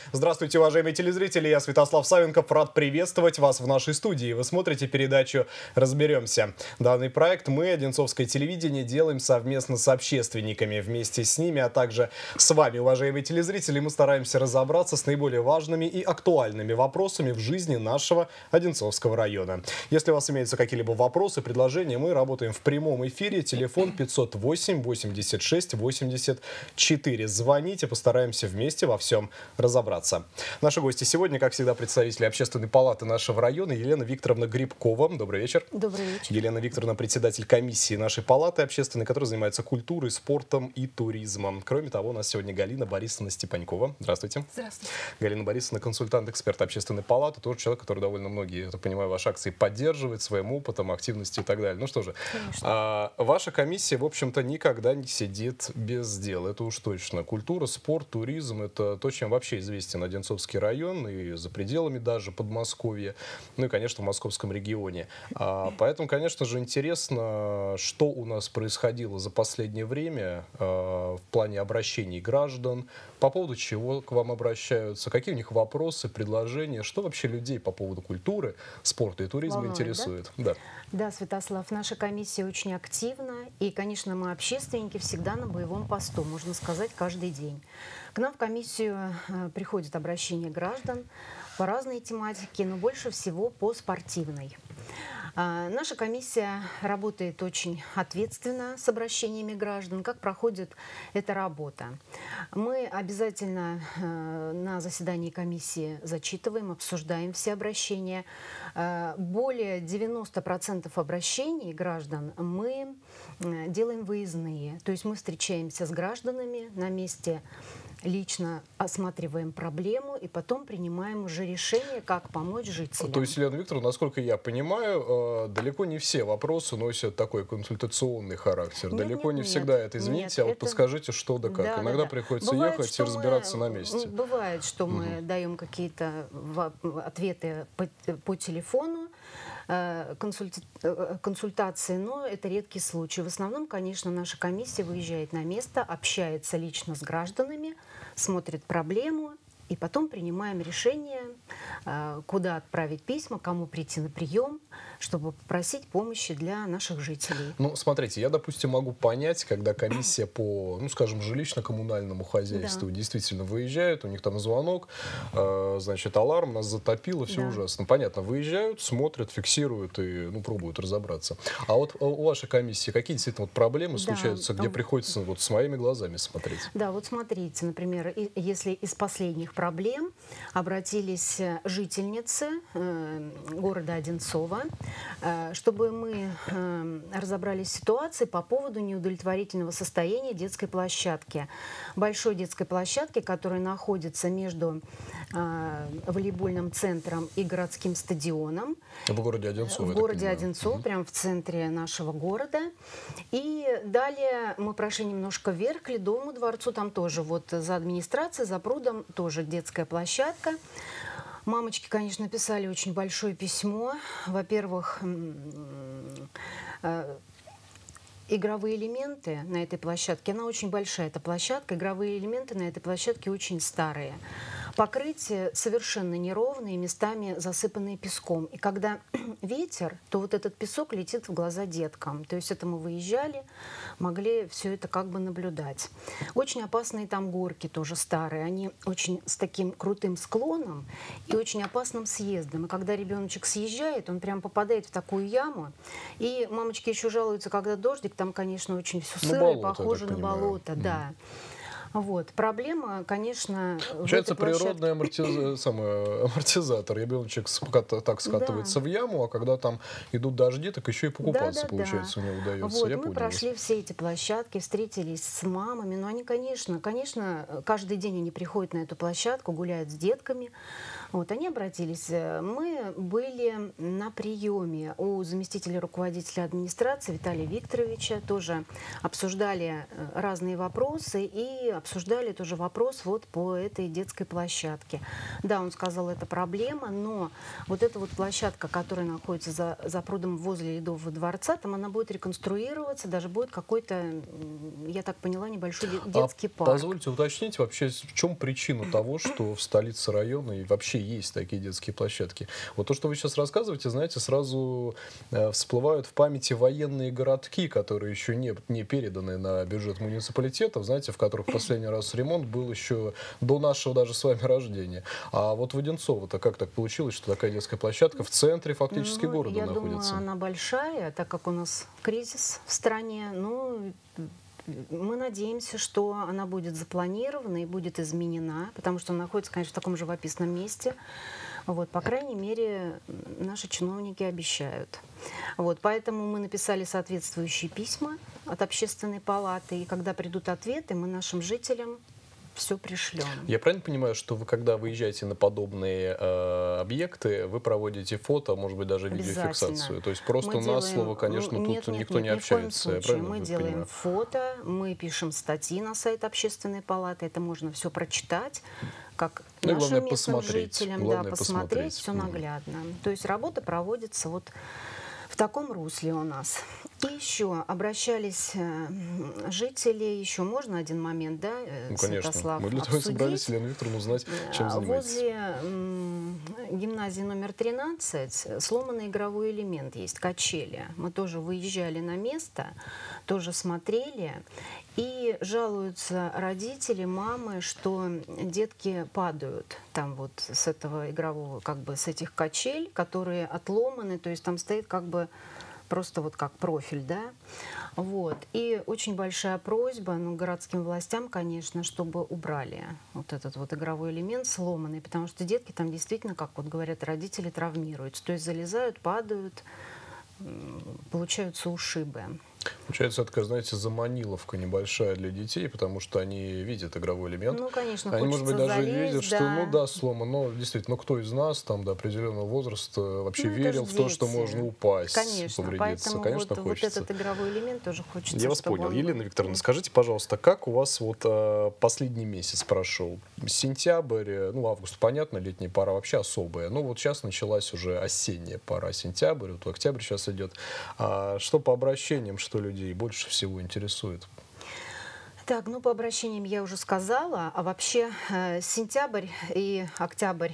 Здравствуйте, уважаемые телезрители, я Святослав Савенков, рад приветствовать вас в нашей студии. Вы смотрите передачу «Разберемся». Данный проект мы, Одинцовское телевидение, делаем совместно с общественниками. Вместе с ними, а также с вами, уважаемые телезрители, мы стараемся разобраться с наиболее важными и актуальными вопросами в жизни нашего Одинцовского района. Если у вас имеются какие-либо вопросы, предложения, мы работаем в прямом эфире. Телефон 508 86 84. Звоните, постараемся вместе во всем разобраться. Наши гости сегодня, как всегда, представители Общественной палаты нашего района Елена Викторовна Грибкова. Добрый вечер. Добрый вечер. Елена Викторовна, председатель комиссии нашей палаты общественной, которая занимается культурой, спортом и туризмом. Кроме того, у нас сегодня Галина Борисовна Степанькова. Здравствуйте. Здравствуйте. Галина Борисовна, консультант-эксперт Общественной палаты, тоже человек, который довольно многие, я так понимаю, ваши акции поддерживает своим опытом, активностью и так далее. Ну что же, ваша комиссия, в общем-то, никогда не сидит без дела. Это уж точно. Культура, спорт, туризм — это то, чем вообще известен Одинцовский район и за пределами даже Подмосковья, ну и, конечно, в московском регионе. Поэтому, конечно же, интересно, что у нас происходило за последнее время в плане обращений граждан, по поводу чего к вам обращаются, какие у них вопросы, предложения, что вообще людей по поводу культуры, спорта и туризма интересует. Да? Да, Святослав, наша комиссия очень активна, и, конечно, мы, общественники, всегда на боевом посту, можно сказать, каждый день. К нам в комиссию приходят обращения граждан по разной тематике, но больше всего по спортивной. Наша комиссия работает очень ответственно с обращениями граждан. Как проходит эта работа? Мы обязательно на заседании комиссии зачитываем, обсуждаем все обращения. Более 90% обращений граждан мы делаем выездные. То есть мы встречаемся с гражданами на месте, лично осматриваем проблему и потом принимаем уже решение, как помочь жителям. То есть, Елена Викторовна, насколько я понимаю, далеко не все вопросы носят такой консультационный характер. Далеко не всегда это, извините, вот подскажите, что да как. Да, Иногда приходится ехать и разбираться на месте. Бывает, что мы даем какие-то ответы по телефону, консультации, но это редкий случай. В основном, конечно, наша комиссия выезжает на место, общается лично с гражданами, смотрит проблему, и потом принимаем решение, куда отправить письма, кому прийти на прием, чтобы попросить помощи для наших жителей. Ну, смотрите, я, допустим, могу понять, когда комиссия по, ну, скажем, жилищно-коммунальному хозяйству действительно выезжает, у них там звонок, значит, аларм, нас затопило, все ужасно. Понятно, выезжают, смотрят, фиксируют и, ну, пробуют разобраться. А вот у вашей комиссии какие действительно вот проблемы случаются, где приходится вот с моими глазами смотреть? Да, вот смотрите, например, если из последних проблем обратились жительницы города Одинцова, чтобы мы разобрались в ситуации по поводу неудовлетворительного состояния детской площадки. Большой детской площадки, которая находится между волейбольным центром и городским стадионом. В городе Одинцово. В городе Одинцово, прямо в центре нашего города. И далее мы прошли немножко вверх, к Ледовому дворцу, там тоже вот за администрацией, за прудом тоже детская площадка. Мамочки, конечно, писали очень большое письмо. Во-первых, игровые элементы на этой площадке, она очень большая, эта площадка, игровые элементы на этой площадке очень старые. Покрытие совершенно неровное, местами засыпанные песком. И когда ветер, то вот этот песок летит в глаза деткам. То есть это мы выезжали, могли все это как бы наблюдать. Очень опасные там горки тоже старые. Они очень с таким крутым склоном и очень опасным съездом. И когда ребеночек съезжает, он прям попадает в такую яму. И мамочки еще жалуются, когда дождик, там, конечно, очень все сырое, похоже на болото. Да. Вот. Проблема, конечно, получается, природный амортизатор. Ребеночек так скатывается в яму, а когда там идут дожди, так еще и покупаться, получается, у него удается. Вот, мы прошли все эти площадки, встретились с мамами, но они, конечно, каждый день они приходят на эту площадку, гуляют с детками. Вот, они обратились. Мы были на приеме у заместителя руководителя администрации Виталия Викторовича, тоже обсуждали разные вопросы и обсуждали тоже вопрос вот по этой детской площадке. Да, он сказал, это проблема, но вот эта вот площадка, которая находится за прудом возле Ледового дворца, там она будет реконструироваться, даже будет какой-то, я так поняла, небольшой детский парк. Позвольте уточнить вообще, в чем причина того, что в столице района и вообще есть такие детские площадки? Вот то, что вы сейчас рассказываете, знаете, сразу всплывают в памяти военные городки, которые еще не переданы на бюджет муниципалитетов, знаете, в которых последний раз ремонт был еще до нашего даже с вами рождения. А вот в Одинцово-то как так получилось, что такая детская площадка в центре фактически города находится? Я думаю, она большая, так как у нас кризис в стране. Мы надеемся, что она будет запланирована и будет изменена, потому что она находится, конечно, в таком живописном месте. Вот, по крайней мере, наши чиновники обещают. Вот, поэтому мы написали соответствующие письма от Общественной палаты, и когда придут ответы, мы нашим жителям все пришлем. Я правильно понимаю, что вы, когда выезжаете на подобные объекты, вы проводите фото, может быть, даже видеофиксацию? То есть просто на слово, конечно, тут никто не общается. Ни в коем случае. Мы делаем фото, мы пишем статьи на сайт Общественной палаты, это можно все прочитать, как нашим местным жителям, посмотреть все наглядно. То есть работа проводится вот в таком русле у нас. И еще обращались жители, еще можно один момент, да, Святослав, мы для того и собрались, Елена Викторовна, узнать, чем занимаетесь. Возле гимназии номер 13 сломанный игровой элемент есть, качели. Мы тоже выезжали на место, тоже смотрели. И жалуются родители, мамы, что детки падают там вот с этого игрового, как бы с этих качель, которые отломаны, то есть там стоит как бы просто вот как профиль, да. Вот. И очень большая просьба, городским властям, конечно, чтобы убрали вот этот вот игровой элемент сломанный, потому что детки там действительно, как вот говорят родители, травмируются. То есть залезают, падают, получаются ушибы. Получается, это, знаете, заманиловка небольшая для детей, потому что они видят игровой элемент. Ну, конечно, они, может быть, даже залезть, видят, что, сломан, но действительно, кто из нас там до определенного возраста вообще верил в то, что можно упасть, конечно, повредиться? Конечно, вот этот игровой элемент тоже хочется. Я вас понял. Елена Викторовна, скажите, пожалуйста, как у вас вот последний месяц прошел? Сентябрь, август, понятно, летняя пора вообще особая. Но вот сейчас началась уже осенняя пора, сентябрь, вот октябрь сейчас идет. Что по обращениям, что людей больше всего интересует? Так, по обращениям я уже сказала, а вообще сентябрь и октябрь,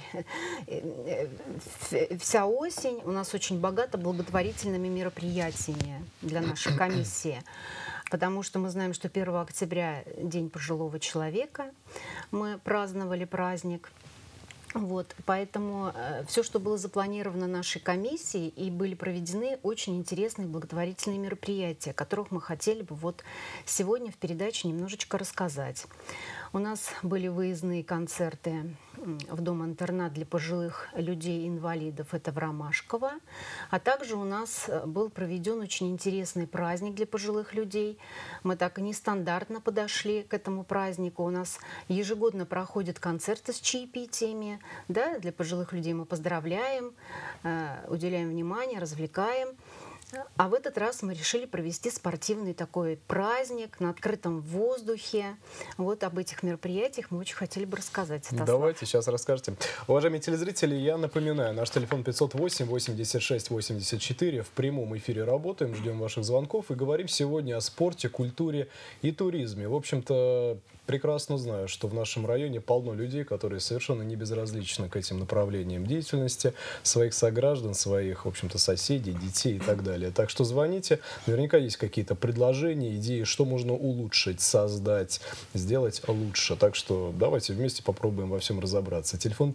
вся осень у нас очень богата благотворительными мероприятиями для нашей комиссии, потому что мы знаем, что 1 октября День пожилого человека, мы праздновали праздник. Вот, поэтому все, что было запланировано нашей комиссией, и были проведены очень интересные благотворительные мероприятия, о которых мы хотели бы вот сегодня в передаче немножечко рассказать. У нас были выездные концерты в дом-интернат для пожилых людей-инвалидов, это в Ромашково. А также у нас был проведен очень интересный праздник для пожилых людей. Мы так и нестандартно подошли к этому празднику. У нас ежегодно проходят концерты с чаепитиями. Да, для пожилых людей мы поздравляем, уделяем внимание, развлекаем. А в этот раз мы решили провести спортивный такой праздник на открытом воздухе. Вот об этих мероприятиях мы очень хотели бы рассказать. Давайте, сейчас расскажете. Уважаемые телезрители, я напоминаю, наш телефон 508-86-84. В прямом эфире работаем, ждем ваших звонков и говорим сегодня о спорте, культуре и туризме. В общем-то, прекрасно знаю, что в нашем районе полно людей, которые совершенно не безразличны к этим направлениям деятельности своих сограждан, своих, в общем-то, соседей, детей и так далее. Так что звоните. Наверняка есть какие-то предложения, идеи, что можно улучшить, создать, сделать лучше. Так что давайте вместе попробуем во всем разобраться. Телефон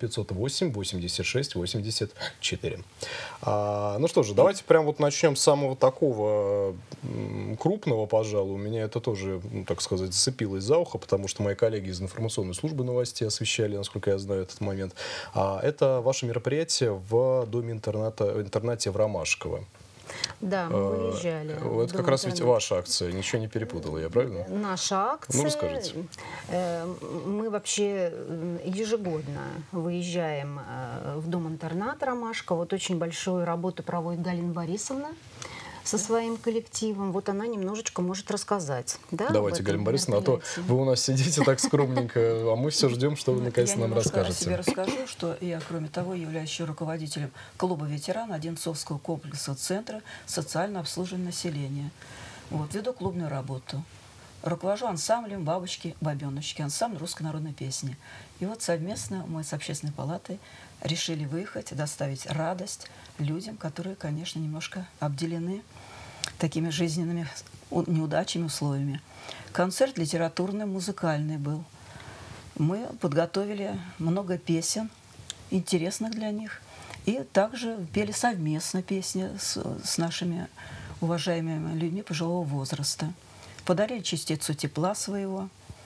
508-86-84. Ну что же, давайте прям вот начнем с самого такого крупного, пожалуй. У меня это тоже, так сказать, зацепилось за ухо, потому что мои коллеги из информационной службы новостей освещали, насколько я знаю, этот момент. Это ваше мероприятие в доме-интернате в Ромашково. Да, мы выезжали. Это как раз ведь ваша акция, ничего не перепутала, я правильно? Наша акция. Расскажите. Мы вообще ежегодно выезжаем в дом-интернат Ромашка. Вот очень большую работу проводит Галина Борисовна со своим коллективом. Вот она немножечко может рассказать. Да, Давайте, Галина Борисовна, а то вы у нас сидите так скромненько, а мы все ждем, что вы наконец нам расскажете. Я немножко о себе расскажу, что я, кроме того, являюсь еще руководителем клуба ветеран Одинцовского комплекса Центра социального обслуживания населения. Вот, веду клубную работу. Руковожу ансамблем «Бабочки-бабеночки», ансамбль русской народной песни. И вот совместно мы с Общественной палатой решили выехать, доставить радость людям, которые, конечно, немножко обделены такими жизненными неудачами, условиями. Концерт литературный, музыкальный был. Мы подготовили много песен, интересных для них, и также пели совместно песни с нашими уважаемыми людьми пожилого возраста. Подарили частицу тепла своего.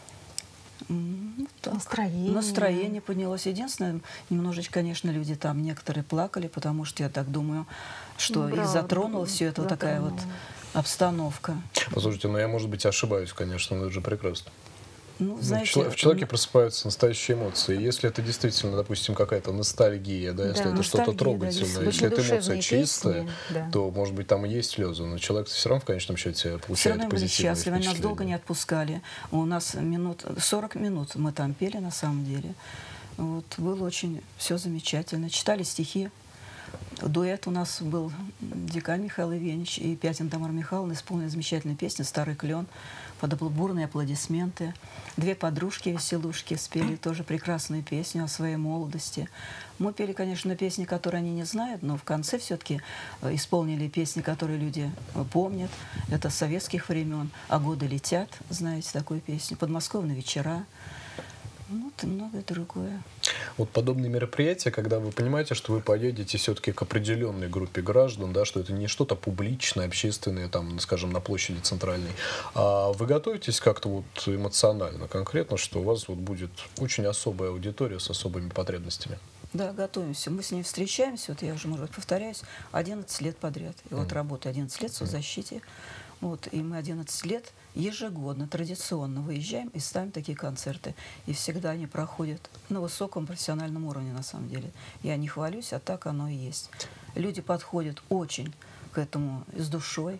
Настроение поднялось. Единственное, немножечко, конечно, люди там некоторые плакали, потому что, я так думаю, что и затронула все это вот такая вот обстановка. Послушайте, я, может быть, ошибаюсь, конечно, но это же прекрасно. Ну, знаете, в человеке просыпаются настоящие эмоции. Если это действительно, допустим, какая-то ностальгия, да, если это что-то трогательное, если это эмоция чистая, то, может быть, там и есть слезы, но человек все равно в конечном счете получает позитивные впечатления. Все равно были счастливы, они нас долго не отпускали. У нас 40 минут мы там пели, на самом деле. Вот, было очень все замечательно. Читали стихи. Дуэт у нас был Дикань Михаил Евгеньевич и Пятин Тамара Михайловна исполнили замечательную песню «Старый клен». Под бурные аплодисменты. Две подружки-веселушки спели тоже прекрасную песню о своей молодости. Мы пели, конечно, песни, которые они не знают, но в конце все-таки исполнили песни, которые люди помнят. Это с советских времен. «А годы летят», знаете такую песню. «Подмосковные вечера». Вот и многое другое. Вот подобные мероприятия, когда вы понимаете, что вы поедете все-таки к определенной группе граждан, да, что это не что-то публичное, общественное, там, скажем, на площади центральной, а вы готовитесь как-то вот эмоционально, конкретно, что у вас вот будет очень особая аудитория с особыми потребностями? Да, готовимся. Мы с ней встречаемся, вот я уже, может быть, повторяюсь, 11 лет подряд. И вот работаю 11 лет в соцзащите. Вот, и мы 11 лет ежегодно, традиционно выезжаем и ставим такие концерты. И всегда они проходят на высоком профессиональном уровне, на самом деле. Я не хвалюсь, а так оно и есть. Люди подходят очень к этому с душой.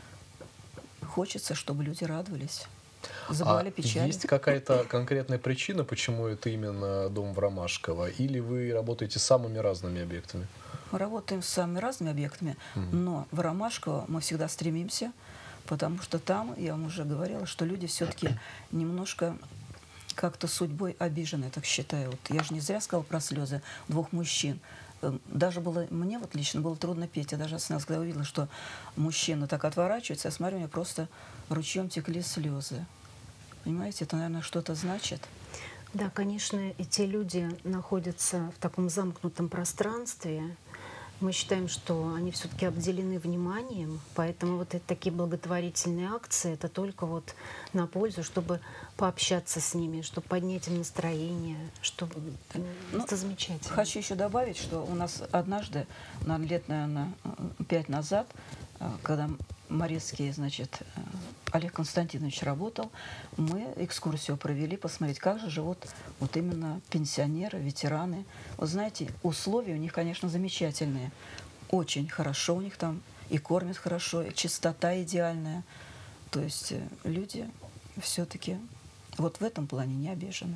Хочется, чтобы люди радовались. Забывали печаль. Есть какая-то конкретная причина, почему это именно дом в Ромашково? Или вы работаете с самыми разными объектами? Мы работаем с самыми разными объектами, но в Ромашково мы всегда стремимся, потому что там, я вам уже говорила, что люди все-таки немножко как-то судьбой обижены, я так считаю. Вот я же не зря сказала про слезы двух мужчин. Даже было, мне вот лично было трудно петь. Я даже остановилась, когда увидела, что мужчина так отворачивается, я смотрю, у меня просто ручьем текли слезы. Понимаете, это, наверное, что-то значит. Да, конечно, эти люди находятся в таком замкнутом пространстве. Мы считаем, что они все-таки обделены вниманием, поэтому вот такие благотворительные акции — это только вот на пользу, чтобы пообщаться с ними, чтобы поднять им настроение, чтобы это замечательно. Хочу еще добавить, что у нас однажды, лет, наверное, 5 назад, когда Морецкий, значит, Олег Константинович работал, мы экскурсию провели, посмотреть, как же живут вот именно пенсионеры, ветераны. Вот знаете, условия у них, конечно, замечательные. Очень хорошо у них там, и кормят хорошо, и чистота идеальная. То есть люди все-таки вот в этом плане не обижены.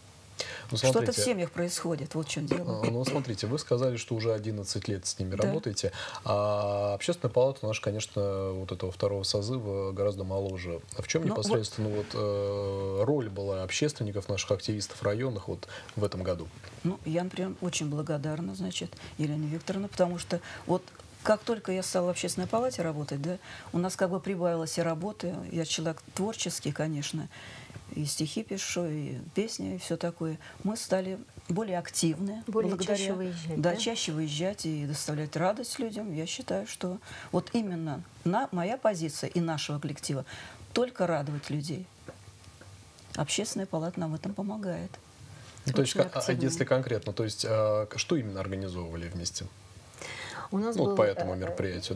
Что-то в семьях происходит, вот в чем дело. Ну, смотрите, вы сказали, что уже 11 лет с ними работаете, а Общественная палата наша, конечно, вот этого второго созыва гораздо моложе. А в чем непосредственно роль была общественников, наших активистов районных вот в этом году? Ну, я, например, очень благодарна, значит, Елене Викторовне, потому что вот как только я стала в Общественной палате работать, да, у нас как бы прибавилось и работы. Я человек творческий, конечно, и стихи пишу, и песни, и все такое. Мы стали более активны. Чаще выезжать, да, чаще выезжать и доставлять радость людям. Я считаю, что вот именно моя позиция и нашего коллектива только радовать людей. Общественная палата нам в этом помогает. Ну, то есть, если конкретно, то есть, что именно организовывали вместе? У нас по этому мероприятию, да?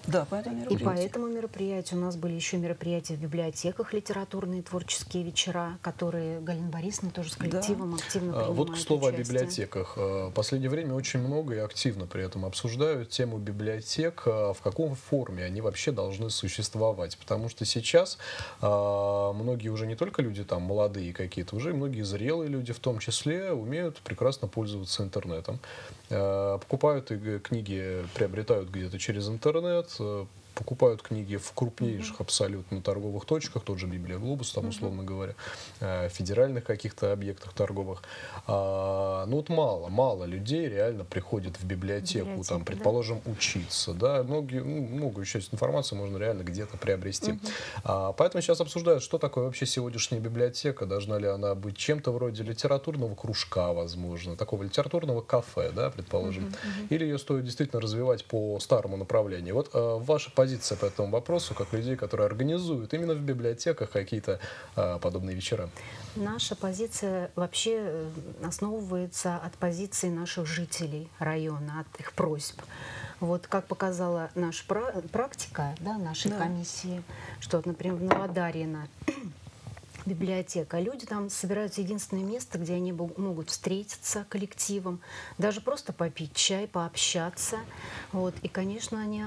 Да, по этому И мероприятию. по этому мероприятию у нас были еще мероприятия в библиотеках, литературные творческие вечера, которые Галина Борисовна тоже с коллективом активно принимает Вот, к слову, о участие. библиотеках. В последнее время очень много и активно при этом обсуждают тему библиотек, в какой форме они вообще должны существовать. Потому что сейчас многие уже не только люди там молодые какие-то, уже и многие зрелые люди в том числе умеют прекрасно пользоваться интернетом. Покупают книги, приобретают где-то через интернет, покупают книги в крупнейших абсолютно торговых точках, тот же Библия Глобус, там, условно говоря, федеральных каких-то объектах торговых. Ну вот мало людей реально приходят в библиотеку, там, предположим, учиться. Да? Многую часть информации можно реально где-то приобрести. Поэтому сейчас обсуждают, что такое вообще сегодняшняя библиотека, должна ли она быть чем-то вроде литературного кружка, возможно, такого литературного кафе, да, предположим, или ее стоит действительно развивать по старому направлению. Вот ваша позиция по этому вопросу, как людей, которые организуют именно в библиотеках какие-то подобные вечера? Наша позиция вообще основывается от позиции наших жителей района, от их просьб. Вот как показала наша практика, да, нашей комиссии, что, вот, например, в Новодарьино библиотека. Люди там собираются, единственное место, где они могут встретиться коллективом, даже просто попить чай, пообщаться. Вот. И, конечно, они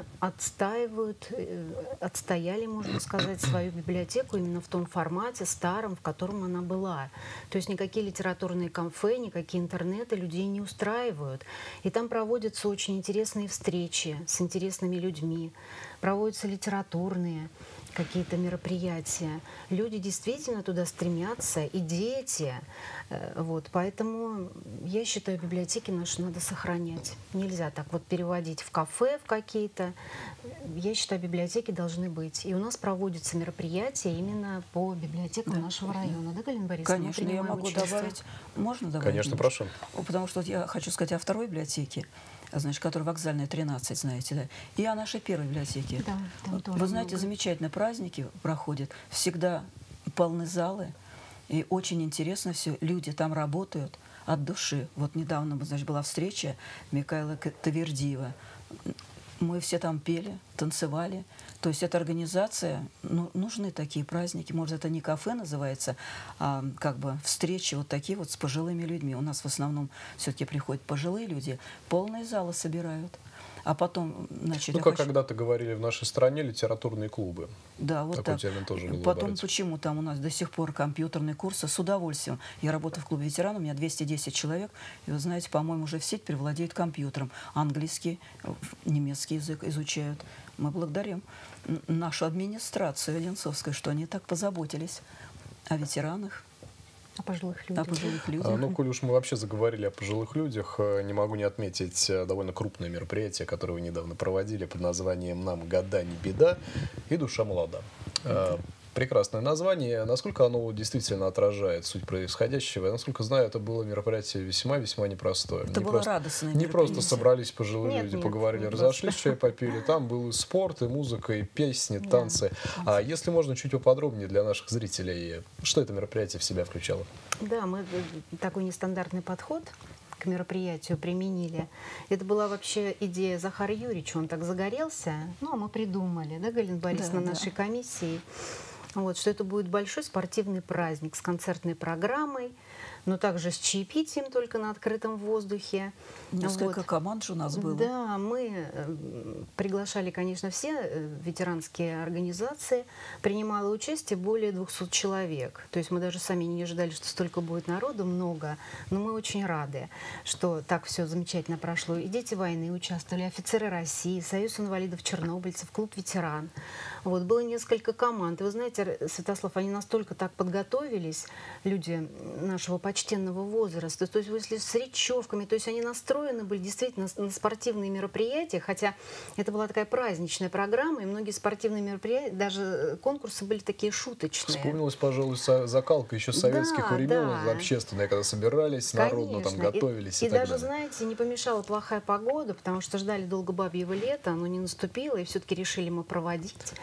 отстояли, можно сказать, свою библиотеку именно в том формате старом, в котором она была. То есть никакие литературные кафе, никакие интернеты людей не устраивают. И там проводятся очень интересные встречи с интересными людьми, проводятся литературные какие-то мероприятия. Люди действительно туда стремятся, и дети. Вот. Поэтому я считаю, библиотеки наши надо сохранять. Нельзя так вот переводить в кафе в какие-то. Я считаю, библиотеки должны быть. И у нас проводятся мероприятия именно по библиотекам нашего района. Да, Галина Борисовна? Конечно, я могу добавить. Можно добавить? Конечно, прошу. Потому что я хочу сказать о второй библиотеке, значит, которая вокзальная 13, знаете, да, и о нашей первой библиотеке. Да, там тоже вы знаете, много. замечательные праздники проходят, всегда полны залы, и очень интересно все, люди там работают от души. Вот недавно, значит, была встреча Микаэла Тавердиева. Мы все там пели, танцевали. То есть эта организация, нужны такие праздники. Может, это не кафе называется, а как бы встречи вот такие вот с пожилыми людьми. У нас в основном все-таки приходят пожилые люди, полные залы собирают. А потом, значит, как когда-то говорили в нашей стране, литературные клубы. Да, вот такой так. термин тоже было Потом, брать. почему там у нас до сих пор компьютерные курсы, с удовольствием. Я работаю в клубе ветеранов, у меня 210 человек, и вы знаете, по-моему, уже все теперь владеют компьютером. Английский, немецкий язык изучают. Мы благодарим нашу администрацию Одинцовскую, что они так позаботились о ветеранах. О пожилых людях. О пожилых людях. Коль уж мы вообще заговорили о пожилых людях, не могу не отметить довольно крупное мероприятие, которое вы недавно проводили под названием «Нам года не беда» и «Душа молода». Прекрасное название. Насколько оно действительно отражает суть происходящего? Я, насколько знаю, это было мероприятие весьма непростое. Это было радостное Не просто мероприятие. собрались пожилые люди, Нет, поговорили, не разошлись, чай попили. Там был и спорт, и музыка, и песни, танцы. А если можно чуть поподробнее для наших зрителей, что это мероприятие в себя включало? Да, мы такой нестандартный подход к мероприятию применили. Это была вообще идея Захара Юрьевича, он так загорелся, а мы придумали, да, Галина Борисовна, Да, нашей комиссии, вот, что это будет большой спортивный праздник с концертной программой, но также с чаепитием только на открытом воздухе. Несколько команд же у нас было. Да, мы приглашали, конечно, все ветеранские организации. Принимало участие более 200 человек. То есть мы даже сами не ожидали, что столько будет народу, много. Но мы очень рады, что так все замечательно прошло. И дети войны участвовали, офицеры России, Союз инвалидов-чернобыльцев, клуб «Ветеран». Вот, было несколько команд. И вы знаете, Святослав, они настолько так подготовились, люди нашего почтенного возраста, то есть если с речевками, то есть они настроены были действительно на спортивные мероприятия, хотя это была такая праздничная программа, и многие спортивные мероприятия, даже конкурсы были такие шуточные. Вспомнилась, пожалуй, закалка еще советских времен, общественная, когда собирались, народно там готовились и так даже, далее. знаете, не помешала плохая погода, потому что ждали долго бабьего лета, оно не наступило, и все-таки решили мы проводить.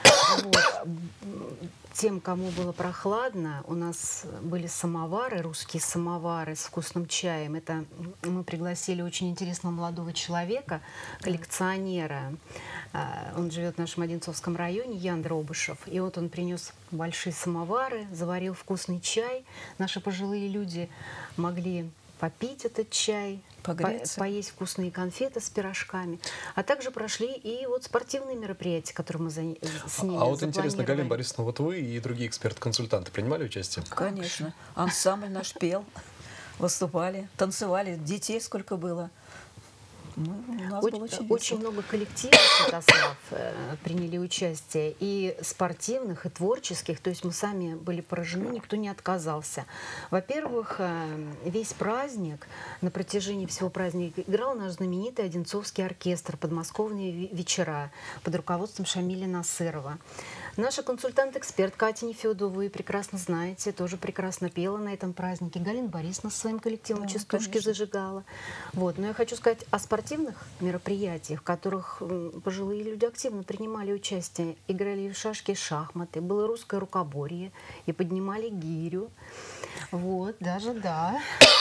Вот. Тем, кому было прохладно, у нас были самовары, русские самовары с вкусным чаем. Это мы пригласили очень интересного молодого человека, коллекционера. Он живет в нашем Одинцовском районе, Ян Дробышев. И вот он принес большие самовары, заварил вкусный чай. Наши пожилые люди могли попить этот чай, поесть вкусные конфеты с пирожками. А также прошли и вот спортивные мероприятия, которые мы с ними А вот интересно, Галина Борисовна, вот вы и другие эксперты-консультанты принимали участие? Конечно. Ансамбль наш пел, выступали, танцевали, детей сколько было. Ну, у нас было очень много коллективов, Святослав, приняли участие, и спортивных, и творческих. То есть мы сами были поражены, никто не отказался. Во-первых, весь праздник, на протяжении всего праздника играл наш знаменитый Одинцовский оркестр «Подмосковные вечера» под руководством Шамиля Насырова. Наша консультант-эксперт Катя Нефедова, вы прекрасно знаете, тоже прекрасно пела на этом празднике. Галина Борисовна со своим коллективом частушки зажигала. Вот. Но я хочу сказать о спортивных мероприятиях, в которых пожилые люди активно принимали участие. Играли в шашки, шахматы, было русское рукоборье и поднимали гирю. Вот, даже да.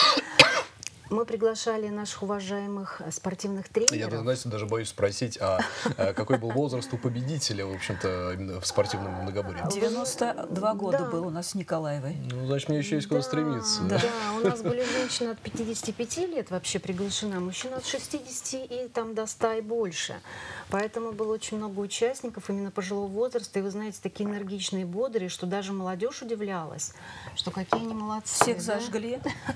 Мы приглашали наших уважаемых спортивных тренеров. Я, знаете, даже боюсь спросить, а какой был возраст у победителя, в общем-то, именно в спортивном многоборье? 92 года был у нас с Николаевой. Ну, значит, мне еще есть куда стремиться. Да, у нас были женщины от 55 лет вообще приглашены, а мужчины от 60 и там до 100 и больше. Поэтому было очень много участников именно пожилого возраста. И вы знаете, такие энергичные, бодрые, что даже молодежь удивлялась, что какие они молодцы. Всех зажгли.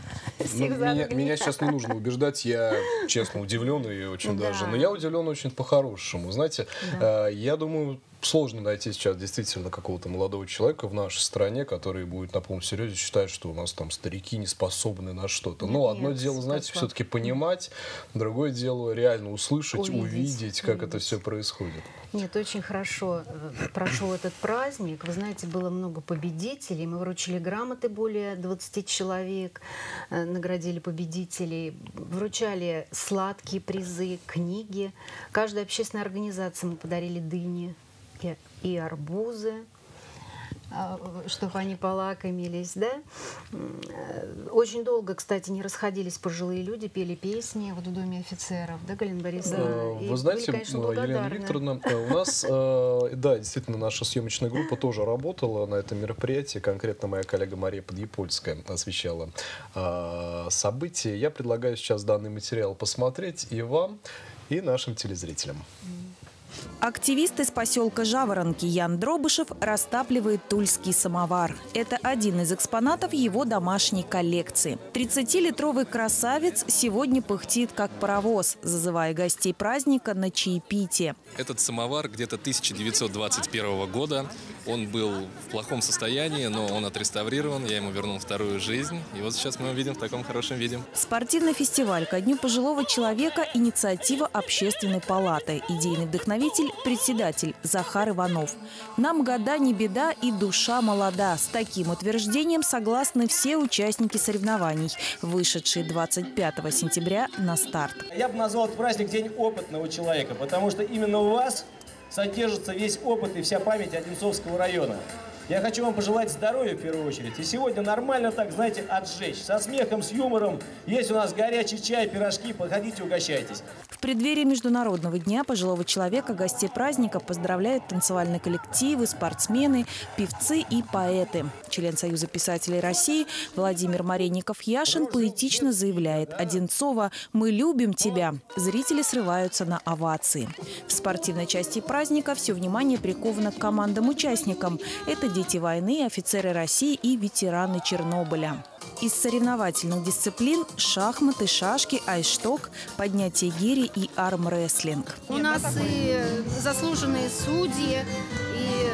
Меня сейчас не нужно убеждать, я честно удивлен и очень даже. Но я удивлен очень по-хорошему. Знаете, я думаю, сложно найти сейчас действительно какого-то молодого человека в нашей стране, который будет на полном серьезе считать, что у нас там старики не способны на что-то. Но одно дело, знаете, все-таки понимать, другое дело реально услышать, увидеть, как это все происходит. Нет, очень хорошо прошел этот праздник. Вы знаете, было много победителей. Мы вручили грамоты, более 20 человек, наградили победителей. Вручали сладкие призы, книги. Каждой общественной организации мы подарили дыни и арбузы, чтобы они полакомились, да. Очень долго, кстати, не расходились пожилые люди, пели песни вот в Доме офицеров, да, Галина Борисовна? Вы знаете, Елена Викторовна, у нас, да, действительно, наша съемочная группа тоже работала на этом мероприятии, конкретно моя коллега Мария Подъепольская освещала события. Я предлагаю сейчас данный материал посмотреть и вам, и нашим телезрителям. Активист из поселка Жаворонки Ян Дробышев растапливает тульский самовар. Это один из экспонатов его домашней коллекции. 30-литровый красавец сегодня пыхтит как паровоз, зазывая гостей праздника на чаепитие. Этот самовар где-то 1921 года. Он был в плохом состоянии, но он отреставрирован. Я ему вернул вторую жизнь. И вот сейчас мы его видим в таком хорошем виде. Спортивный фестиваль ко Дню пожилого человека – инициатива Общественной палаты. Идейный вдохновитель – председатель Захар Иванов. Нам года не беда и душа молода. С таким утверждением согласны все участники соревнований, вышедшие 25 сентября на старт. Я бы назвал этот праздник День опытного человека, потому что именно у вас содержится весь опыт и вся память Одинцовского района. Я хочу вам пожелать здоровья в первую очередь. И сегодня нормально так, знаете, отжечь. Со смехом, с юмором. Есть у нас горячий чай, пирожки. Подходите, угощайтесь. В преддверии Международного дня пожилого человека гостей праздника поздравляют танцевальные коллективы, спортсмены, певцы и поэты. Член Союза писателей России Владимир Маренников-Яшин поэтично заявляет: «Одинцова, мы любим тебя». Зрители срываются на овации. В спортивной части праздника все внимание приковано к командам-участникам. Это дети войны, офицеры России и ветераны Чернобыля. Из соревновательных дисциплин – шахматы, шашки, айшток, поднятие гири и армрестлинг. У нас и заслуженные судьи, и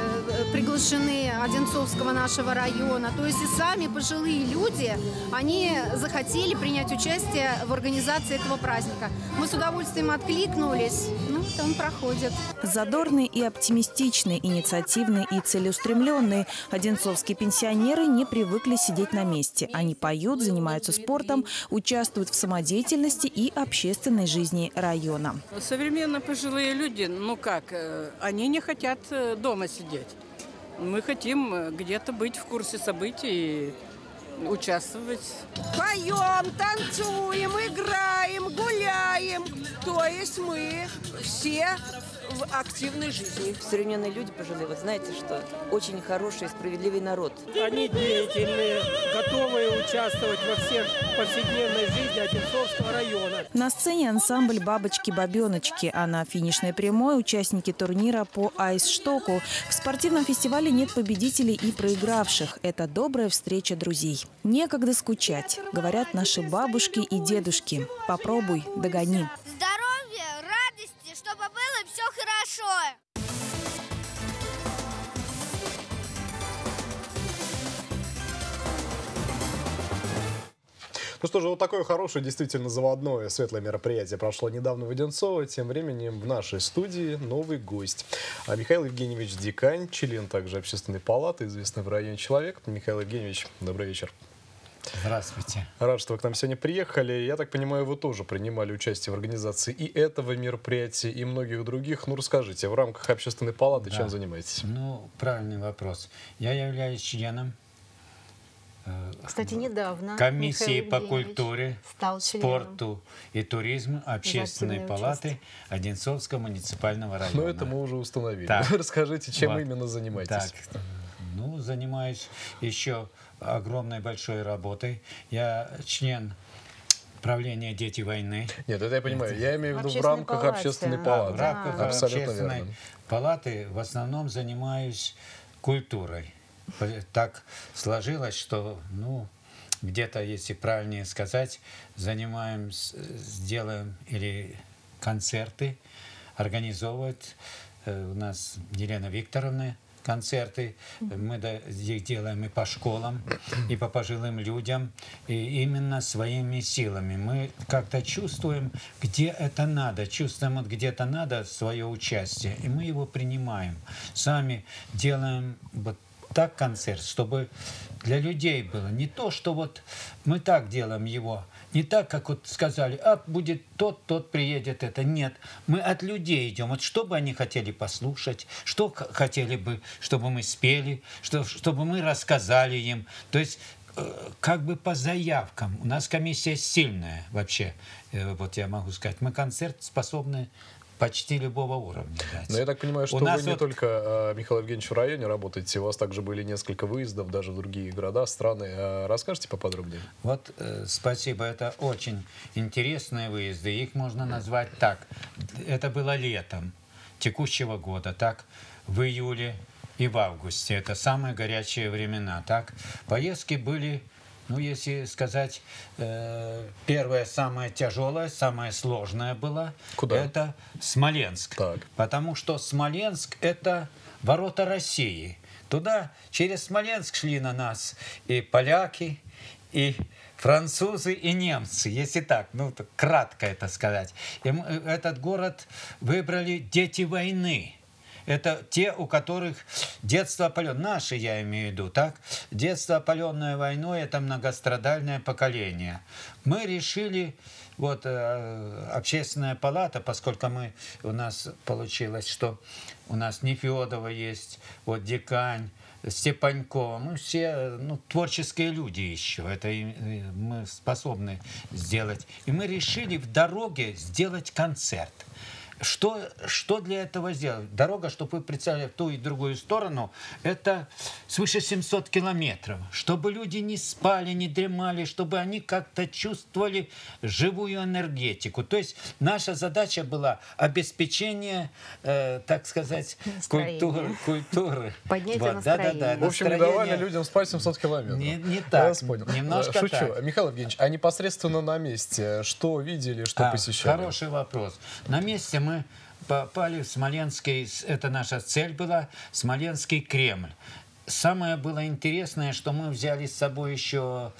приглашены Одинцовского нашего района. То есть и сами пожилые люди, они захотели принять участие в организации этого праздника. Мы с удовольствием откликнулись, ну, вот он проходит. Задорные и оптимистичные, инициативные и целеустремленные. Одинцовские пенсионеры не привыкли сидеть на месте. Они поют, занимаются спортом, участвуют в самодеятельности и общественной жизни района. Современные пожилые люди, ну как, они не хотят дома сидеть. Мы хотим где-то быть в курсе событий и участвовать. Поем, танцуем, играем, гуляем. То есть мы все в активной жизни. Современные люди пожилые, вот знаете, что очень хороший, справедливый народ. Они деятельные, готовые участвовать во всех повседневной жизни Одинцовского района. На сцене ансамбль «Бабочки-бабеночки», а на финишной прямой участники турнира по айсштоку. В спортивном фестивале нет победителей и проигравших. Это добрая встреча друзей. Некогда скучать, говорят наши бабушки и дедушки. Попробуй, догони. Здоровья, радости, чтобы было все хорошо. Ну что же, вот такое хорошее, действительно заводное, светлое мероприятие прошло недавно в Одинцово. Тем временем в нашей студии новый гость. Михаил Евгеньевич Дикань, член также Общественной палаты, известный в районе человек. Михаил Евгеньевич, добрый вечер. Здравствуйте. Рад, что вы к нам сегодня приехали. Я так понимаю, вы тоже принимали участие в организации и этого мероприятия, и многих других. Ну, расскажите, в рамках Общественной палаты чем занимаетесь? Ну, правильный вопрос. Я являюсь членом Кстати, недавно комиссии по культуре, спорту и туризму Общественной палаты Одинцовского муниципального района. Ну, это мы уже установили. Так. Расскажите, чем именно занимаетесь? Так. Ну, занимаюсь еще огромной большой работой. Я член правления «Дети войны». Нет, это я понимаю. Я имею в виду в рамках Общественной палаты. В рамках Общественной палаты в основном занимаюсь культурой. Так сложилось, что, ну, где-то, если правильнее сказать, сделаем или концерты, организовывать. У нас Елена Викторовна концерты, мы их делаем и по школам, и по пожилым людям, и именно своими силами. Мы как-то чувствуем, где это надо, чувствуем, вот где-то надо свое участие, и мы его принимаем. Сами делаем вот так концерт, чтобы для людей было. Не то, что вот мы так делаем его, не так, как вот сказали, а будет тот приедет, это. Нет, мы от людей идем. Вот что бы они хотели послушать, что хотели бы, чтобы мы спели, чтобы мы рассказали им. То есть как бы по заявкам. У нас комиссия сильная вообще. Вот я могу сказать, мы концерт способны почти любого уровня дать. Но я так понимаю, что вы не только, Михаил Евгеньевич, в районе работаете, у вас также были несколько выездов даже в другие города, страны. Расскажите поподробнее? Вот, спасибо, это очень интересные выезды. Их можно назвать так. Это было летом текущего года, так, в июле и в августе. Это самые горячие времена, так. Поездки были... Ну, если сказать, первая, самая тяжелая, самая сложная была, это Смоленск. Так. Потому что Смоленск – это ворота России. Туда через Смоленск шли на нас и поляки, и французы, и немцы, если так, ну, кратко это сказать. И мы этот город выбрали «Дети войны». Это те, у которых детство опаленное, наши я имею в виду, так? Детство опаленное войной, это многострадальное поколение. Мы решили, вот Общественная палата, поскольку у нас получилось, что у нас Нефедова есть, вот Дикань, Степанькова, мы все творческие люди еще, это мы способны сделать. И мы решили в дороге сделать концерт. Что для этого сделать? Дорога, чтобы вы представили, в ту и другую сторону, это свыше 700 километров. Чтобы люди не спали, не дремали, чтобы они как-то чувствовали живую энергетику. То есть наша задача была обеспечение, так сказать, культуры. Поднятие настроения. В общем, не давали людям спать 700 километров. Не так, немножко шучу. Так. Михаил Евгеньевич, а непосредственно на месте, что видели, что посещали? Хороший вопрос. На месте мы попали в Смоленский, это наша цель была, Смоленский Кремль. Самое было интересное, что мы взяли с собой еще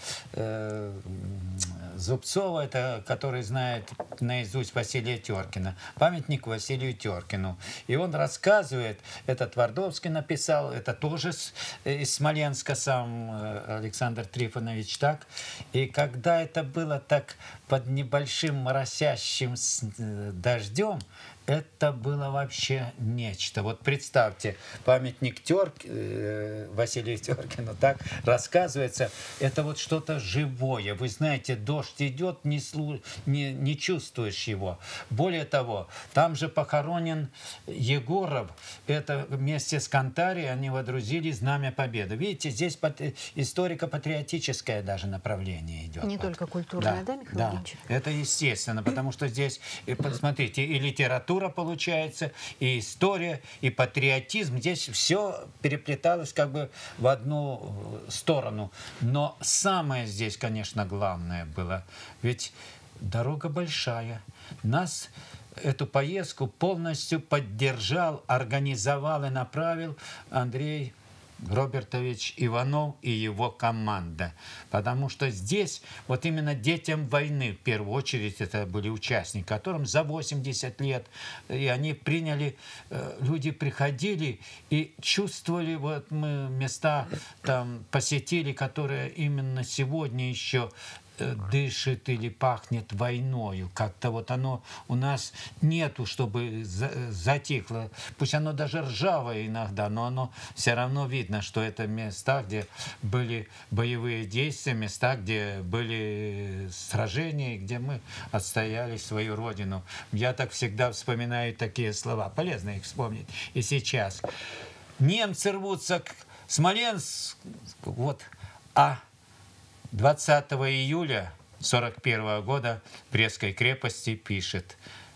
Зубцова, это, который знает наизусть Василия Теркина, памятник Василию Теркину. И он рассказывает, это Твардовский написал, это тоже из Смоленска сам Александр Трифонович, так. И когда это было так под небольшим моросящим дождем, это было вообще нечто. Вот представьте, памятник Василию Теркину, так рассказывается, это вот что-то живое. Вы знаете, дождь идет, не чувствуешь его. Более того, там же похоронен Егоров, это вместе с Кантарией они водрузили Знамя Победы. Видите, здесь историко-патриотическое даже направление идет. Не только культурное, да, Михаил Евгеньевич? Это естественно, потому что здесь, посмотрите, и литература получается, и история, и патриотизм. Здесь все переплеталось как бы в одну сторону. Но самое здесь, конечно, главное было, ведь дорога большая. Нас, эту поездку, полностью поддержал, организовал и направил Андрей Робертович Иванов и его команда. Потому что здесь вот именно детям войны, в первую очередь, это были участники, которым за 80 лет, и они приняли, люди приходили и чувствовали, вот мы места там посетили, которые именно сегодня еще дышит или пахнет войною. Как-то вот оно у нас нету, чтобы затихло. Пусть оно даже ржавое иногда, но оно все равно видно, что это места, где были боевые действия, места, где были сражения, где мы отстояли свою родину. Я так всегда вспоминаю такие слова. Полезно их вспомнить и сейчас. Немцы рвутся к Смоленску, вот, 20 июля 1941 года в Брестской крепости пишет: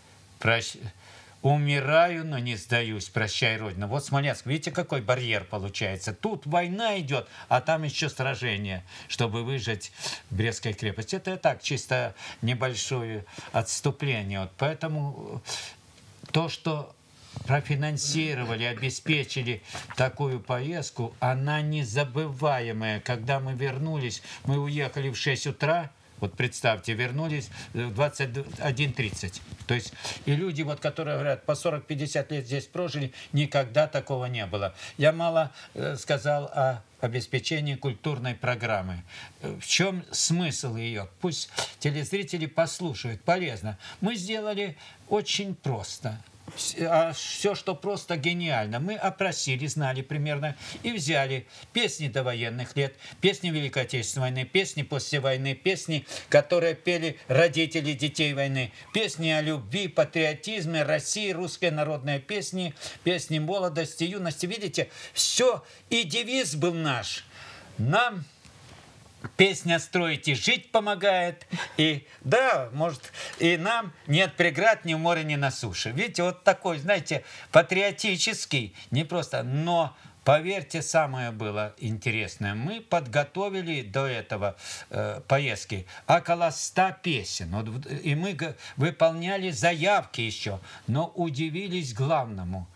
«Умираю, но не сдаюсь, прощай, Родина». Вот Смоленск, видите, какой барьер получается. Тут война идет, а там еще сражение, чтобы выжить в Брестской крепости. Это так, чисто небольшое отступление. Вот поэтому то, что профинансировали, обеспечили такую поездку, она незабываемая. Когда мы вернулись, мы уехали в 6 утра, вот представьте, вернулись в 21:30. То есть и люди, вот, которые говорят, по 40-50 лет здесь прожили, никогда такого не было. Я мало сказал о обеспечении культурной программы. В чем смысл ее? Пусть телезрители послушают, полезно. Мы сделали очень просто. А все, что просто гениально. Мы опросили, знали примерно и взяли песни довоенных лет, песни Великой Отечественной войны, песни после войны, песни, которые пели родители детей войны, песни о любви, патриотизме, России, русские народные песни, песни молодости, юности. Видите, все. И девиз был наш. Нам песня «Строить и жить» помогает. И да, может, и нам нет преград ни в море, ни на суше. Видите, вот такой, знаете, патриотический, не просто, но, поверьте, самое было интересное. Мы подготовили до этого поездки около 100 песен. Вот, и мы выполняли заявки еще, но удивились главному.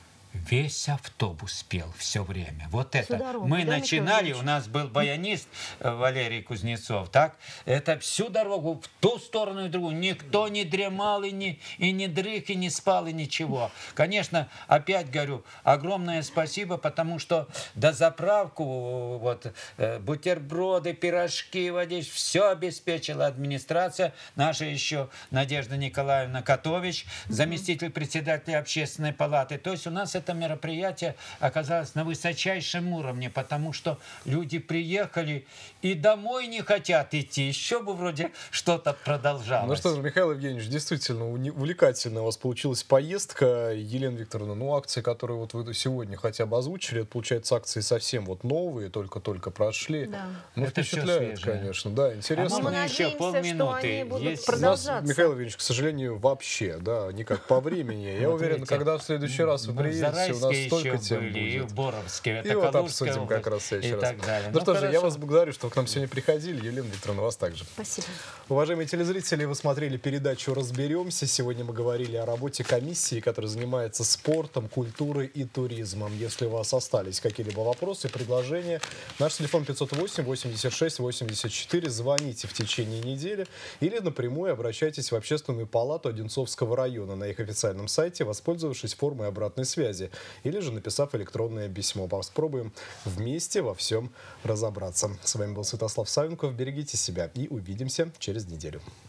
Весь автобус пел все время. Вот это. Дорогу, мы да, начинали, у нас был баянист Валерий Кузнецов, так? Это всю дорогу в ту сторону и другую. Никто не дремал и не дрых, и не спал, и ничего. Конечно, опять говорю, огромное спасибо, потому что дозаправку, вот, бутерброды, пирожки, водички, все обеспечила администрация. Наша еще Надежда Николаевна Котович, заместитель председателя общественной палаты. То есть у нас это мероприятие оказалось на высочайшем уровне, потому что люди приехали и домой не хотят идти. Еще бы вроде что-то продолжалось. Ну что же, Михаил Евгеньевич, действительно увлекательная у вас получилась поездка. Елена Викторовна, ну акции, которые вот вы сегодня хотя бы озвучили, это, получается, акции совсем вот новые, только-только прошли. Да. Ну, это впечатляет, конечно. Да, интересно. Мы надеемся, что они будут продолжаться. У нас, Михаил Евгеньевич, к сожалению, вообще, да, никак по времени. Я уверен, когда в следующий раз вы приедете, комиссии у нас столько тем были, и будет. Боровские, И вот обсудим как раз в следующий раз. так далее. Ну что же, я хорошо. вас благодарю, что вы к нам сегодня приходили. Елена Викторовна, вас также. Спасибо. Уважаемые телезрители, вы смотрели передачу «Разберемся». Сегодня мы говорили о работе комиссии, которая занимается спортом, культурой и туризмом. Если у вас остались какие-либо вопросы, предложения, наш телефон 508-86-84. Звоните в течение недели или напрямую обращайтесь в Общественную палату Одинцовского района на их официальном сайте, воспользовавшись формой обратной связи, или же написав электронное письмо. Попробуем вместе во всем разобраться. С вами был Святослав Савенков. Берегите себя и увидимся через неделю.